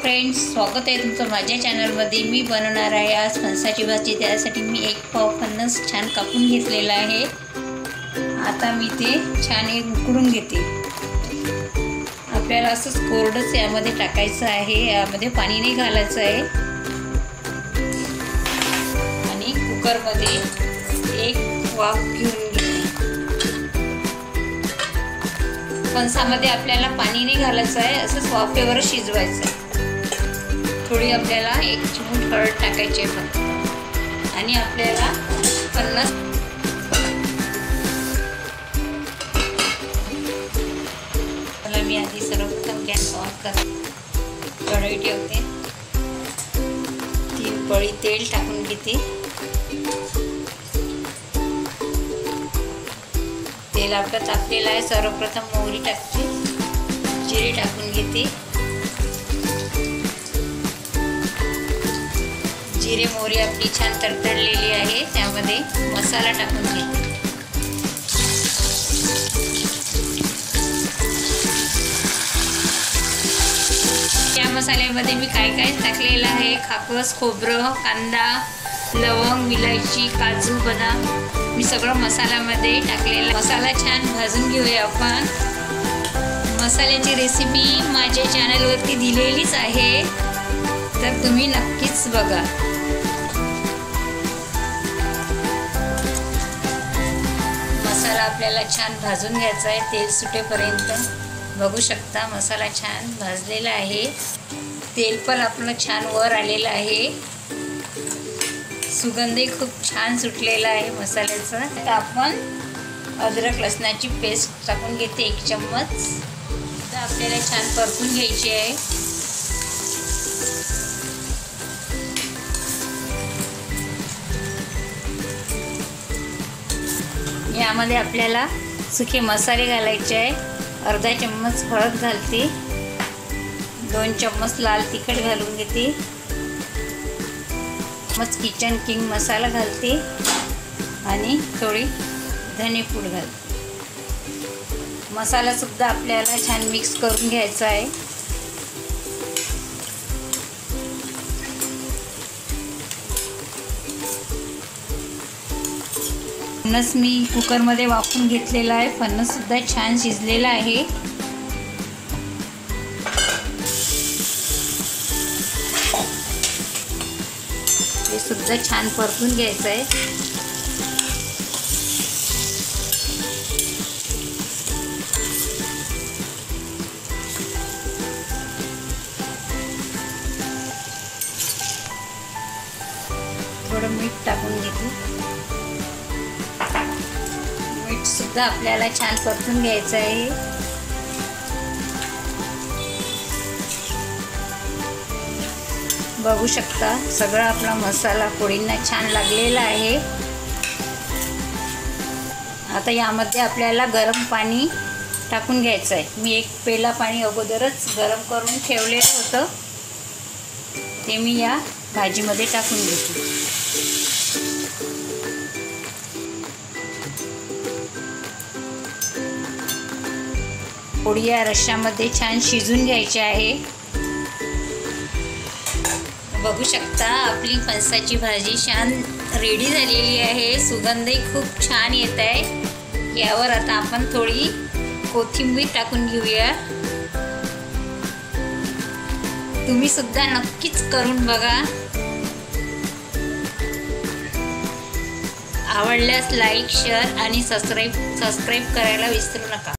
Friends, स्वागत आहे तुमचं माझ्या चॅनलमध्ये। मी बनवणार आहे आज फणसाची भाजी। त्यासाठी मी एक पाव फणस छान कापून घेतलेला आहे। आता मी ते छान उकडून घेते। आपल्याला असंच कोरडंच यामध्ये टाकायचं आहे, यामध्ये पाणी नाही घालायचं आहे। आणि कुकरमध्ये एक वाफ घेऊन घेते। फणसामध्ये आपल्याला पाणी नाही घालायचं आहे, असंच वाफेवर शिजवायचं आहे। थोडी आपल्याला एक चिमूट हळद टाकायची आहे फक्त। आणि आपल्याला फणस मी आधी सर्वप्रथम गॅस ऑन करते, कढई ठेवते, 3 पळी तेल टाकून घेते। तेल आपलं तापलेलं आहे। सर्वप्रथम मोहरी टाकते, जिरे टाकून घेते। जिरे मोहरी आपली छान तडतडलेली आहे, त्यामध्ये मसाला टाकून घेते। या मसाल्यामध्ये मी काय टाकलेलं आहे, खाकस, खोबरं, कांदा, लवंग, विलायची, काजू, बदाम, मी सगळं मसाल्यामध्ये टाकलेलं। मसाला छान भाजून घेऊया आपण। मसाल्याची रेसिपी माझ्या चॅनलवरती दिलेलीच आहे, तर तुम्ही नक्कीच बघा। मसाला आपल्याला छान भाजून घ्यायचा आहे, तेल सुटेपर्यंत। बघू शकता मसाला छान भाजलेला आहे, तेल पण आपलं छान वर आलेलं आहे, सुगंधही खूप छान सुटलेला आहे मसाल्याचा। आता आपण अद्रक लसणाची पेस्ट टाकून घेते 1 चम्मच। आता आपल्याला छान परतून घ्यायची आहे। यामध्ये आपल्याला सुके मसाले घालायचे आहे। अर्धा चम्मच हळद घालते, 2 चम्मच लाल तिखट घालून घेते, चम्मच किचन किंग मसाला घालते आणि थोडी धनेपूड घालते। मसाला सुद्धा आपल्याला छान मिक्स करून घ्यायचा आहे। फणस मी कुकरमध्ये वाफवून घेतलेला आहे। फणस सुद्धा छान शिजलेला आहे। हे सुद्धा छान परतून घ्यायचं आहे। थोडं मीठ टाकून घेते। मीठ सुद्धा आपल्याला छान परतून घ्यायचं आहे। बघू शकता सगळा आपला मसाला पोळींना छान लागलेला आहे। आता यामध्ये आपल्याला गरम पाणी टाकून घ्यायचं आहे। मी 1 पेला पाणी अगोदरच गरम करून ठेवलेलं होतं, ते मी या भाजीमध्ये टाकून घेते। पोळी या रश्श्यामध्ये छान शिजून घ्यायची आहे। बघू शकता आपली फणसाची भाजी छान रेडी झालेली आहे। सुगंधही खूप छान येत आहे। यावर आता आपण थोडी कोथिंबीर टाकून घेऊया। तुम्ही सुद्धा नक्कीच करून बघा। आवडल्यास लाईक, शेअर आणि सबस्क्राईब करायला विसरू नका।